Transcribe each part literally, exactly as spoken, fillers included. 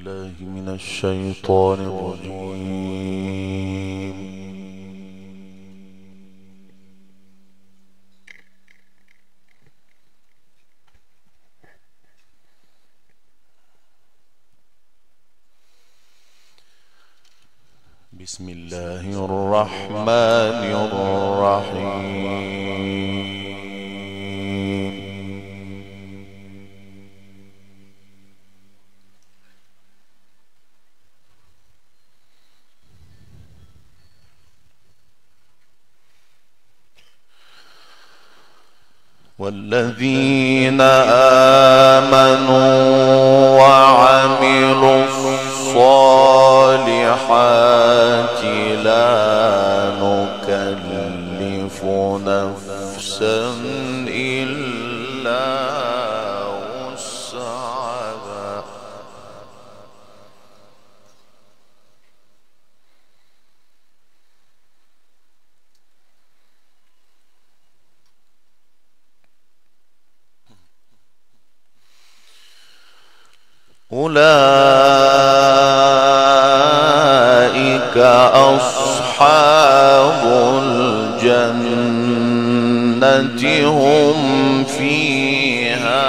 بالله من الشيطان الرجيم. بسم الله الرحمن الرحيم. والذين آمنوا وعملوا الصالحات لا نكلف نفسا إلا وسعها أولئك أصحاب الجنة هم فيها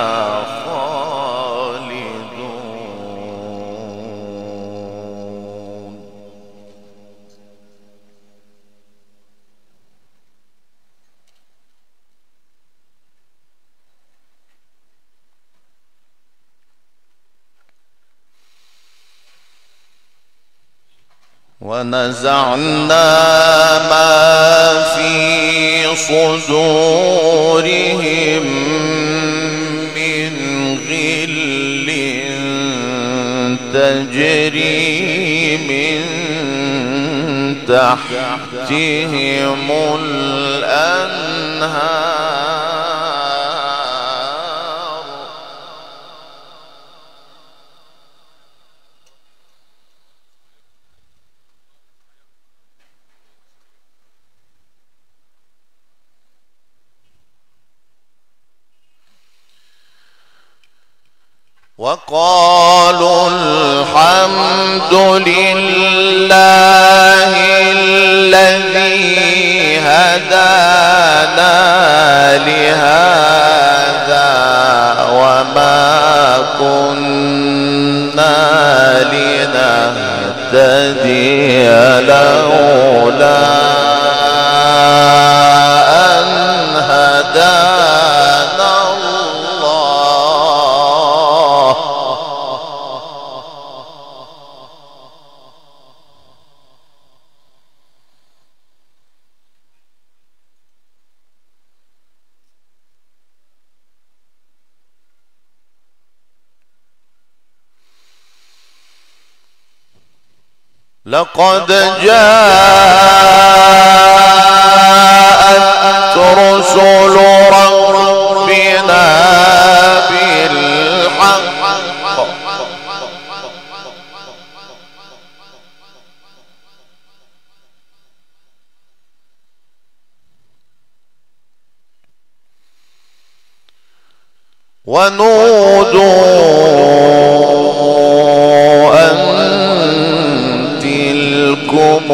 خالدون. ونزعنا ما في صدورهم من غل تجري من تحتهم الأنهار وقالوا الحمد لله الذي هدانا لهذا وما كنا لنهتدي لولا أن هدانا لقد جاءت رسل ربنا بالحق ونودوا أن تلكم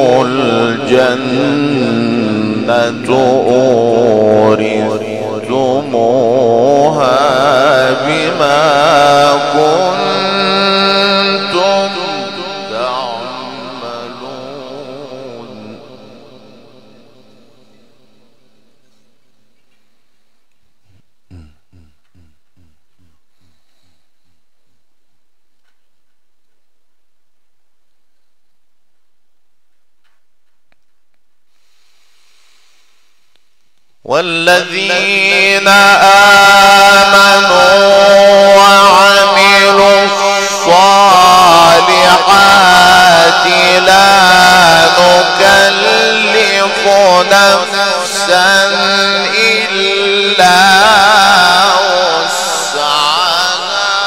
الجنة أورثتموها بما كنتم تعملون. والذين آمنوا وعملوا الصالحات لا نكلف نفسا إلا وسعها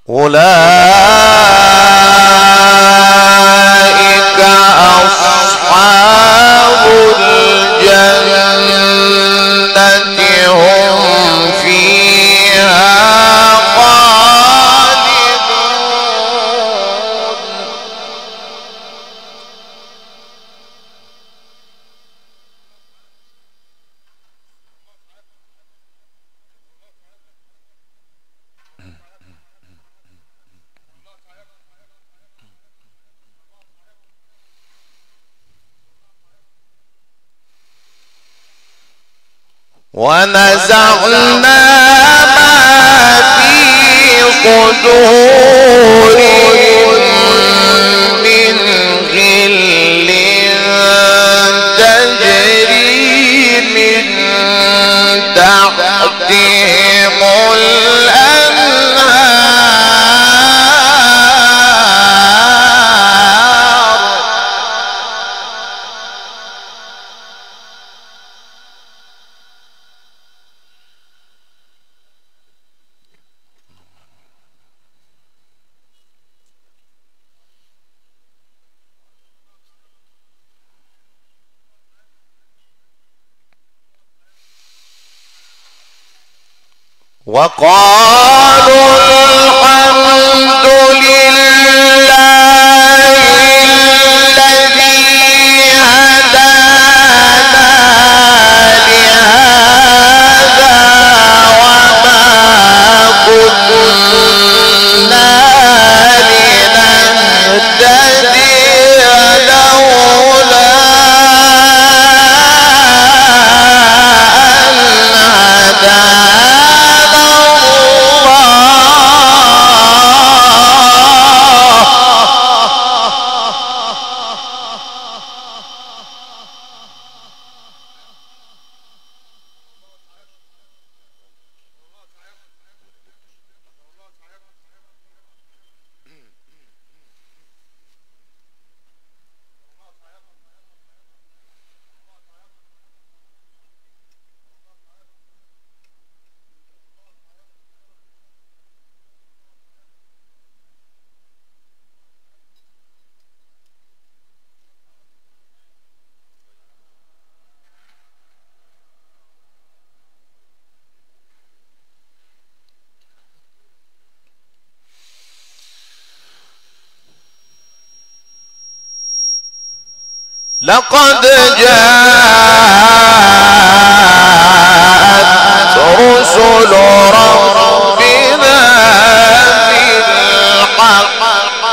أولئك أصحاب الجنة هم فيها خالدون. ونزعنا ما في صدورهم من غل تجري من تحتهم الأنهار. وقالوا الحمد لله الذي هدانا لهذا وما كنا لنهتدي لولا أن هدانا لقد جاءت رسل ربنا بالحق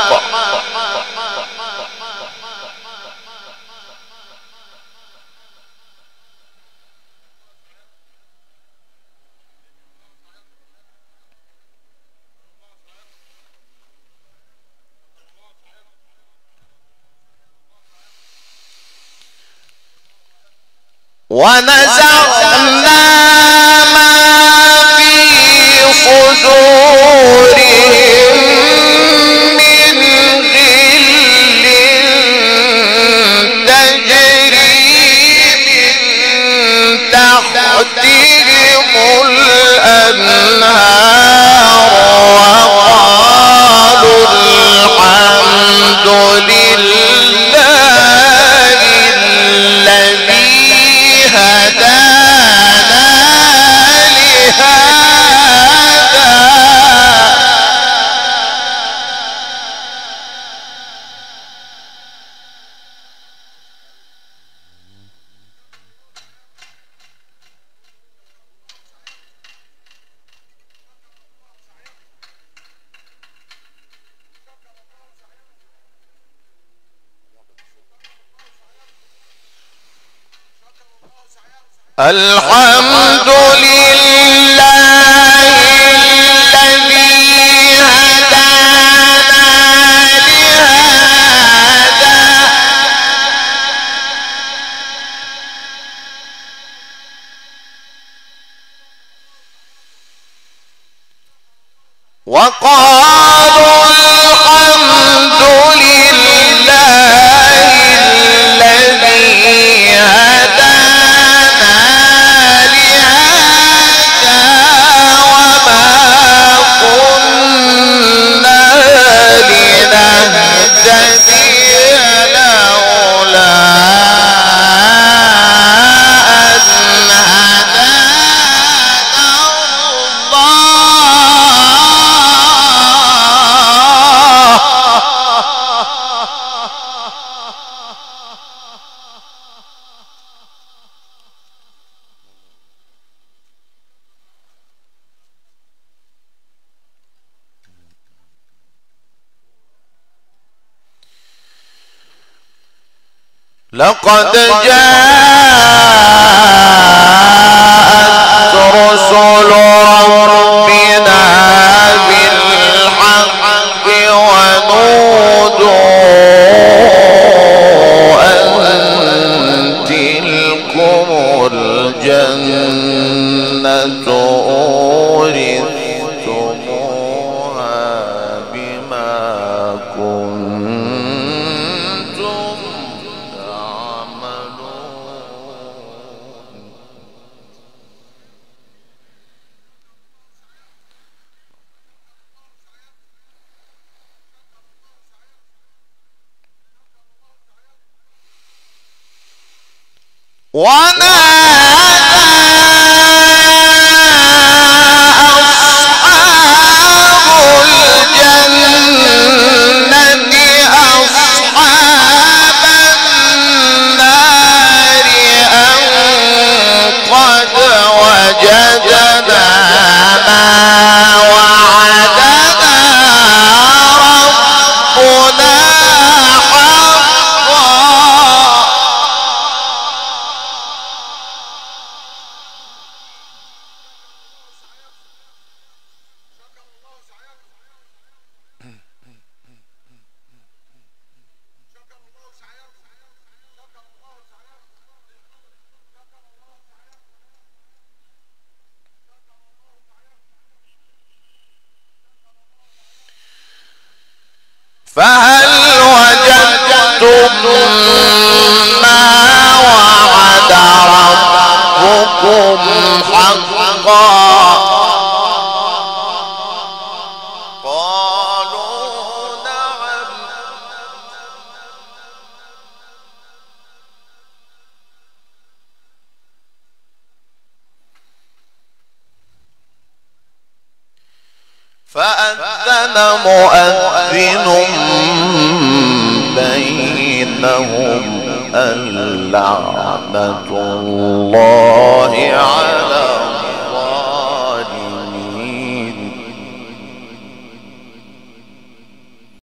ونزعنا ما في صدورهم من غل تجري من تحتهم الأنهار وقالوا الحمد لله الذي هدانا لهذا الحمد لله الذي هدانا لهذا وقالوا الحمد لله الذي هدانا لهذا وما كنا لقد جاءت رسل ربنا بالحق ونودوا أن تلكم الجنة أورثتموها بما كنتم تعملون. فهل وجدتم ما وعد ربكم حقا؟ قالوا نعم. فأذن مؤذن بينهم اللعنة الله عليهم